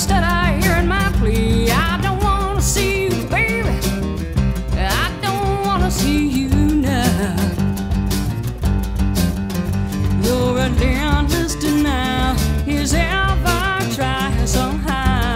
instead of hearing my plea. I don't wanna see you, baby. I don't wanna see you now. You're a relentless denial is ever trying somehow.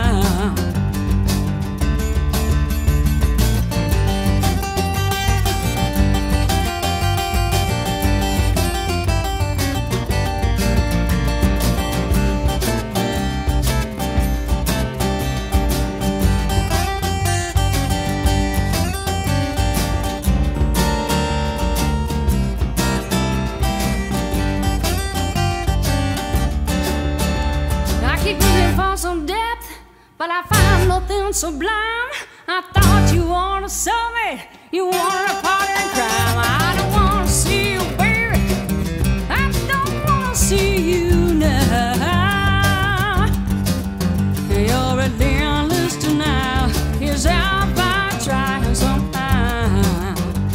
Keep looking for some depth, but I find nothing sublime. I thought you wanna sell me, you wanted a partner in crime. I don't wanna see you, baby. I don't wanna see you now. Your relentless denial is out by trying somehow.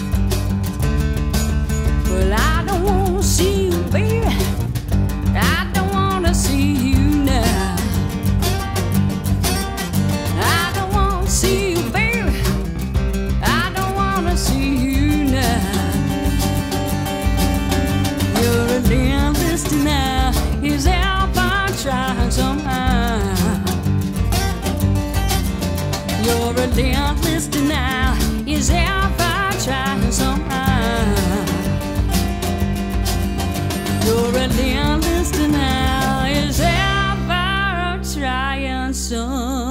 Well, I don't wanna see you, baby. I don't wanna see you. Now is ever trying somehow. Your relentless denial is ever trying somehow. Your relentless denial is ever trying somehow.